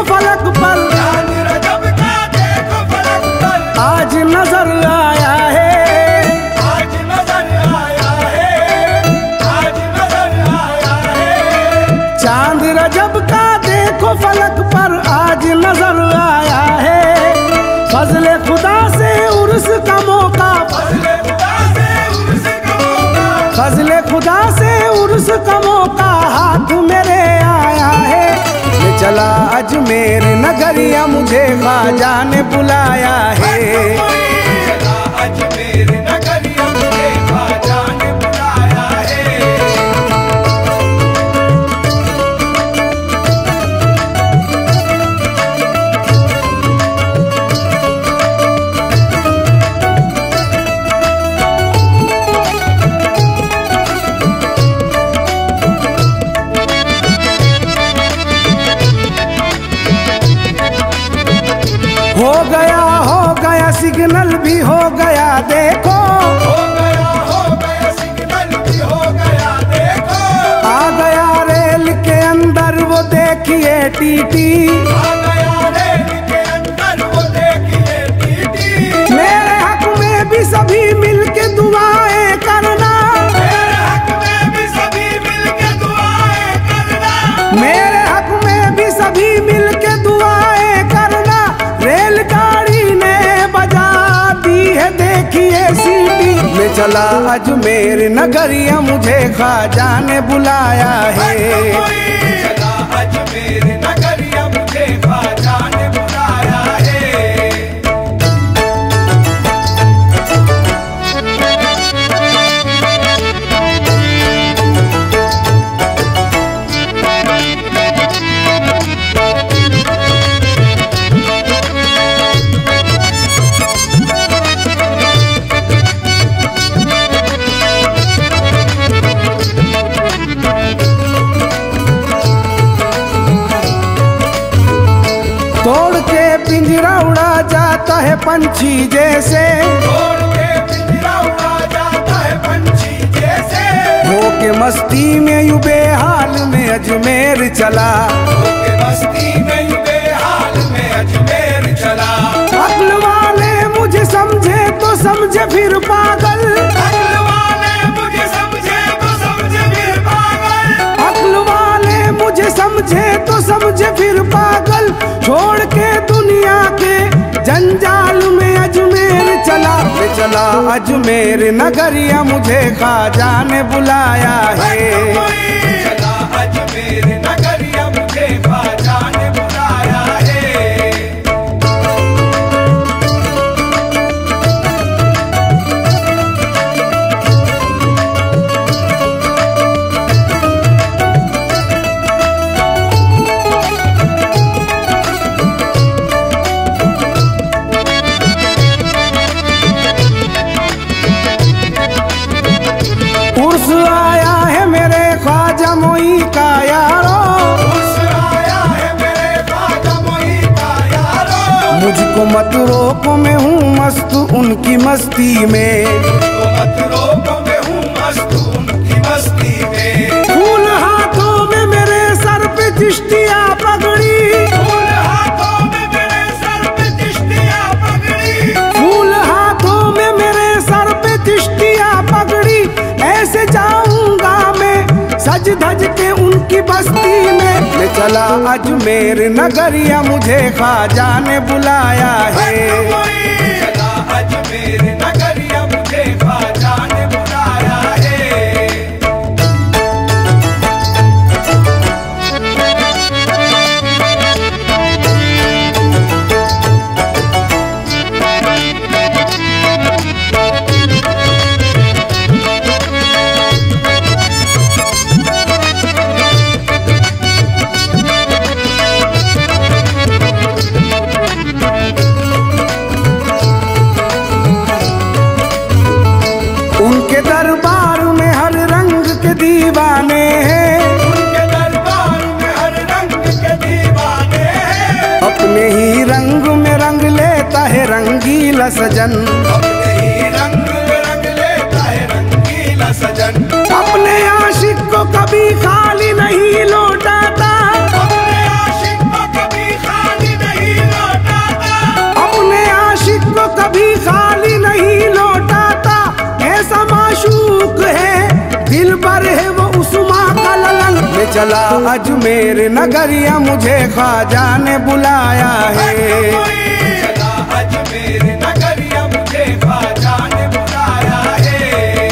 फलक पर, चांद रजब का देखो फलक पर, आज नजर आया है, आज नजर आया है, आज नजर आया है। चांद रजब का देखो फलक पर आज नजर आया है। फजले खुदा से उर्स का मौका, फजले खुदा से उर्स का मौका, फजले खुदा से उर्स का मौका हाथ मेरे आया है। मैं चला अजमेर नगरिया मुझे ख्वाजा ने बुलाया है। अजमेर नगरिया मुझे ख्वाजा ने बुलाया है। हो गया सिग्नल भी हो गया देखो, हो गया सिग्नल भी हो गया देखो, आ गया रेल के अंदर वो देखिए टीटी, आ गया रेल के अंदर वो देखिए टीटी। मेरे हक में भी सभी मिलके दुआएं करना, मेरे हक में भी सभी मिलके दुआएं करना, मेरे हक में भी सभी मिलके दुआएं करना। रेलगाड़ी ने बजा दी है देखिए सीटी, मैं चला अजमेर नगरिया मुझे ख्वाजा ने बुलाया है। अजमेर नगरिया मुझे ख्वाजा ने बुलाया है। तोड़ के पिंजरा उड़ा जाता है पंछी जैसे, तोड़ के पिंजरा उड़ा जाता है पंछी जैसे, हो के मस्ती में यूं बेहाल में अजमेर चला, होके मस्ती में यूं बेहाल में अजमेर चला। अक्ल वाले मुझे समझे तो समझे फिर पागल, अक्ल वाले मुझे समझे तो समझे फिर पागल, अक्ल वाले मुझे समझे तो समझे फिर पागल। छोड़ के दुनिया के जंजाल में अजमेर चला, मैं चला अजमेर नगरिया मुझे ख्वाजा ने बुलाया है। अजमेर नगरिया मुझे ख्वाजा ने बुलाया है। उर्स आया है मेरे ख्वाजा मोई का यारो, उर्स आया है मेरे ख्वाजा मोई का यारो, मुझको मत रोको मैं हूँ मस्त उनकी मस्ती में, मुझको मत रोको मैं हूँ मस्त उनकी मस्ती में। फूल हाथों में मेरे सर पे चिश्तिया पगड़ी, फूल हाथों में मेरे सर पे चिश्तिया पगड़ी, फूल हाथों में मेरे सर पे चिश्तिया पगड़ी। ऐसे जाऊंगा मैं सज धज के उनकी बस्ती में, मैं चला अजमेर नगरिया मुझे ख्वाजा ने बुलाया है। अजमेर नगरिया मुझे ख्वाजा ने बुलाया है। उनके दरबार में हर रंग के दीवाने हैं, उनके दरबार में हर रंग के दीवाने हैं, अपने ही रंग में रंग लेता है रंगीला सजन, अपने ही रंग में रंग लेता है रंगीला सजन। अपने आशिक को कभी खाली नहीं लौटाता, अपने आशिक को कभी मैं चला अजमेर नगरिया मुझे ख्वाजा ने बुलाया है। चला अजमेर नगरिया मुझे ख्वाजा ने बुलाया है।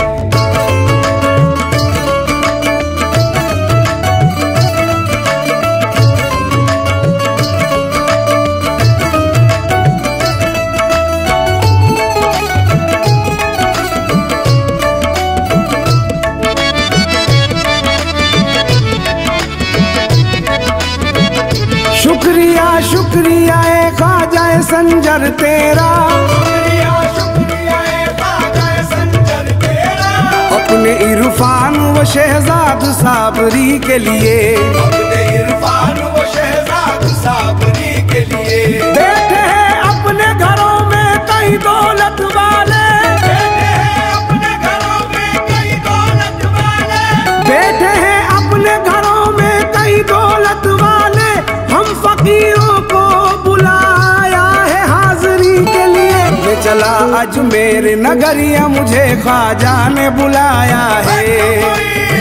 शुक्रिया शुक्रिया ए ख्वाजा संजर तेरा, शुक्रिया शुक्रिया ए ख्वाजा संजर तेरा, अपने इरफान व शहजाद साबरी के लिए, अपने इरफान व शहजाद साबरी के लिए। बैठे हैं अपने घरों में कई दौलत वाले, बैठे हैं अपने घरों में कई दौलत वाले, बैठे हैं अपने घरों में कई दौलत वाले। हम फकीरों को बुलाया है हाजिरी के लिए। मैं चला अजमेर नगरिया मुझे ख्वाजा ने बुलाया है।